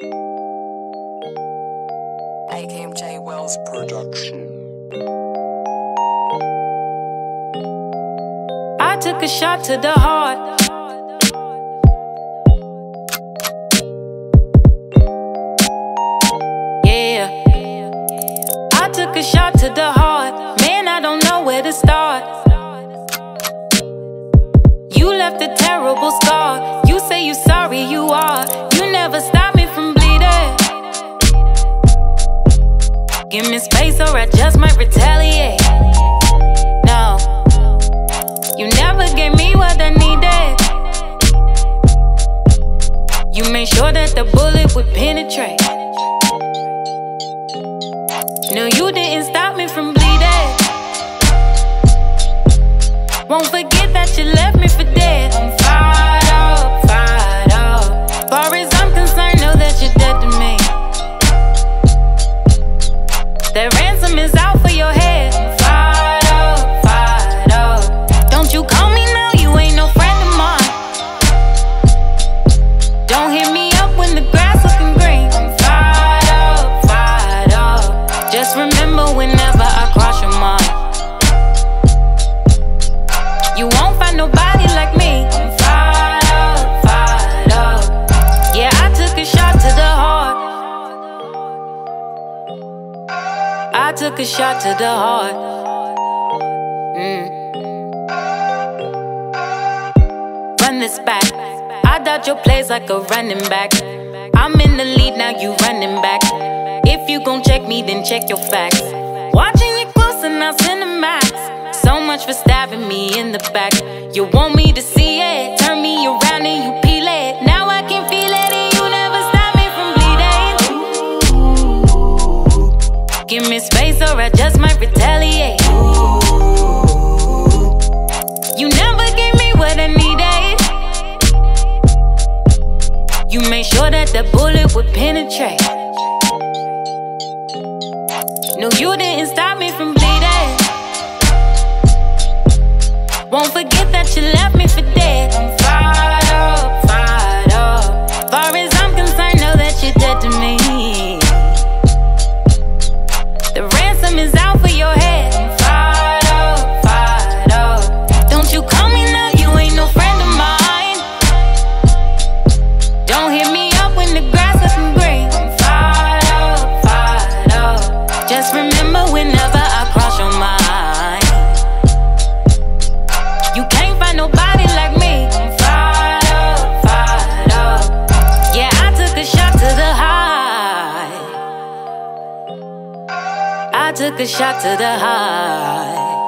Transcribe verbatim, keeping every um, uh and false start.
A K M J Wells Production. I took a shot to the heart. Yeah, I took a shot to the heart. Man, I don't know where to start. You left a terrible scar. You say you sorry, you are. You never stopped me from bleeding. Give me space or I just might retaliate. No, you never gave me what I needed. You made sure that the bullet would penetrate. No, you didn't stop me from bleeding. Won't forget that you left me for dead. I'm fired up, fired up. Far as I'm concerned, know that you're dead to me. That ransom is out for your head. I'm fired up, fired up. Don't you call me now, you ain't no friend of mine. Don't hit me up when the grass looking green. I'm fired up, fired up. Just remember whenever I cross your mind, you won't find nobody like me. I'm fired up, fired up. Yeah, I took a shot to the heart. I took a shot to the heart. Mm. Run this back. I doubt your plays like a running back. I'm in the lead, now you running back. If you gon' check me, then check your facts. Watching you close and I cinemax. So much for stabbing me in the back. You want me to see it, turn me around and you peel it. Now I can feel it and you never stop me from bleeding. Give me space or I just might retaliate. You never gave me what I needed. You made sure that the bullet would penetrate. No, you didn't stop me from bleeding. Won't forget that you left me for dead. I'm fired up, fired up. Far as I'm concerned, know that you're dead to me. The ransom is out for your head. I'm fired up, fired up. Don't you call me now, you ain't no friend of mine. Don't hit me up when the grass isn't green. I'm fired up, fired up. Just remember whenever I cross your mind, you can't find nobody like me. I'm fired up, fired up. Yeah, I took a shot to the high. I took a shot to the high.